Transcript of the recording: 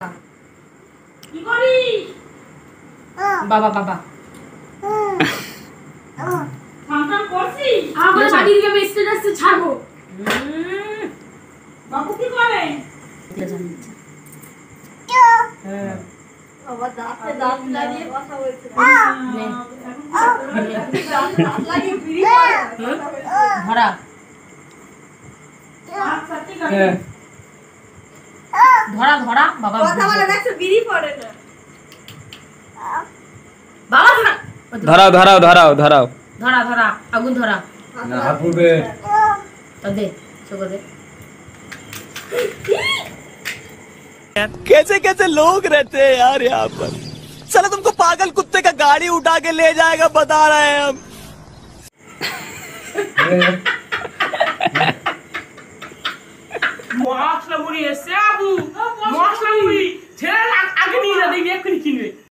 কি করিস? বাবা বাবা ফাংশন করছিস? আমার বাড়ির দিকে মেসেজ আসছে ছাড়বো। বাবু কি করে? হ্যাঁ বাবা দাঁতে দাঁত লাগিয়ে কথা বলছে। দাঁত লাগিয়ে বিড়ি করে কথা বলছে। ধরা আচ্ছা ঠিক আছে। ধরা ধরা বাবা কথা বলে দেখছো বিড়ি পড়ে না। বাবা ধরা ধরাও ধরাও ধরাও ধরাও ধরা ধরা আগুন ধরা না হাত পুড়বে। তো দে চোখ দে कैसे कैसे लोग रहते हैं यार यहाँ पर साला तुमको पागल कुत्ते का गाड़ी उठा के ले जाएगा बता रहे हैं हम মশলা মুড়ি এসে আবু মশলা মুড়ি ছেলে আগে নিয়ে যা দেখবি এক্ষুনি কিনবে।